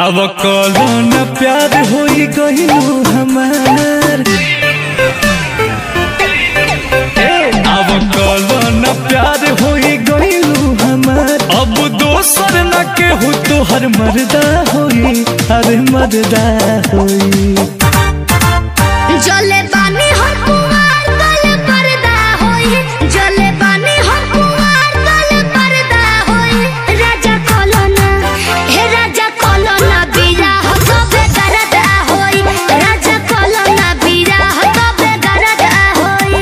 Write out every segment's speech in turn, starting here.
अब कलो न प्यार होई गइलू हमार, अब कलो न प्यार होई गइलू हमार। अब दोसर न केहू तोहर मर्दा होई, अरे मर्दा होई। जले बानी हो कुंवार कल पर्दा होई, जले बानी हो कुंवार कल पर्दा होई। राजा कोलोना हे राजा कोलोना बीरा हो तबे गरदा होई, राजा कोलोना बीरा हो तबे गरदा होई।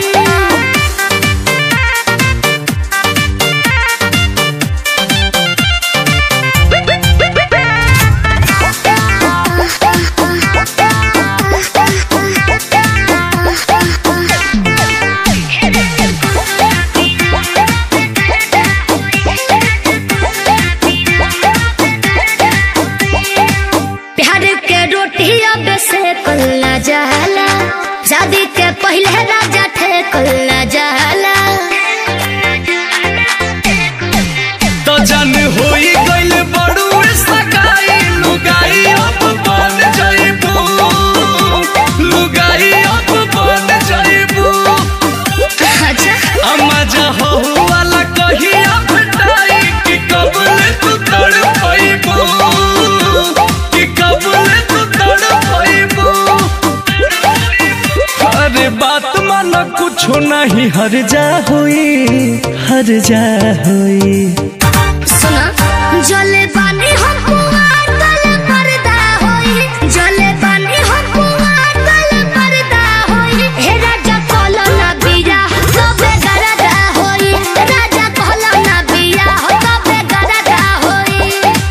कल्ला जाला शादी के पहले राजा थे कल्ला जाला। तो जन होई गइल बड़ू सगाई, लुगाई अब बन जाइबू, लुगाई अब बन जाइबू। अच्छा अम्मा जहो वाला कहिया भेटाई कि कबल तू तड़पाइबू, कि कबल तू तड़पाइबू। अरे बात माना कुछो नहीं हर जा हुई, हर जा हुई। सुना जले बानी हम कुंवार कल पर्दा होई, जले बानी हम कुंवार कल पर्दा होई। हे राजा कोलोना बीरा तबे गरदा होई, राजा कोलोना बीरा हो तबे गरदा होई।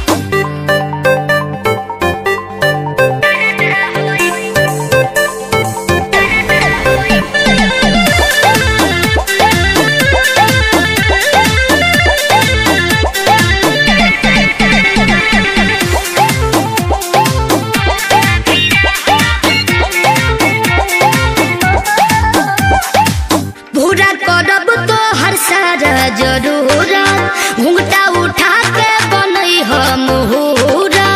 पूरा करब तो हर सारा जरूरा, घूंघटा उठा के बनई हो मुहूरा।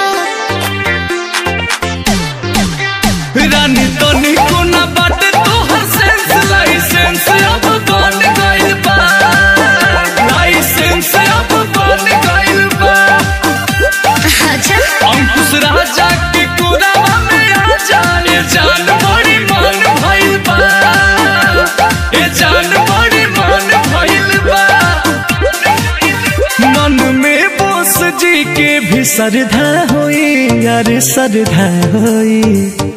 रानी तो निको ना बाटे तोहर सेंस, लाइसेंस अब बन गइल बा, लाइसेंस अब बन गइल बा। अच्छा अंकुश राजा के कुरावा में आ जाने जान बड़ी मन भइल बा, ए जान बड़ी मन भइल बा। मन में बोस जी के भी श्रद्धा होई, अरे श्रद्धा होई।